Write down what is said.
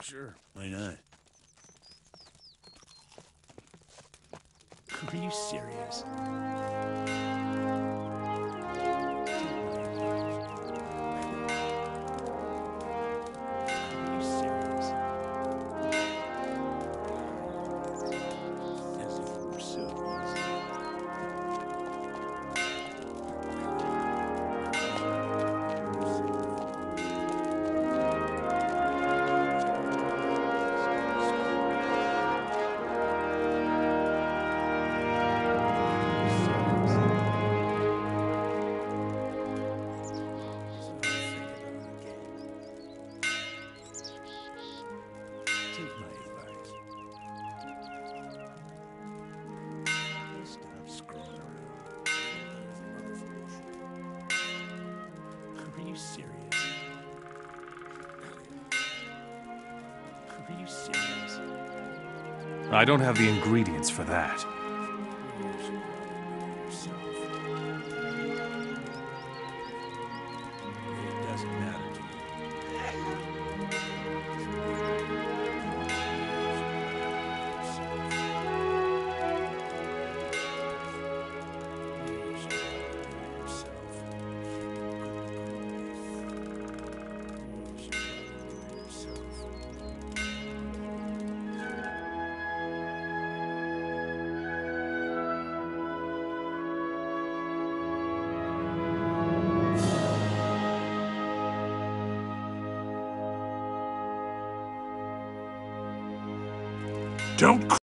Sure, why not? Are you serious? Are you serious? As if it were so Take my advice. Stop screwing around. Are you serious? Are you serious? I don't have the ingredients for that. You should probably yourself. It doesn't matter to me. You should probably yourself. You should probably yourself. Don't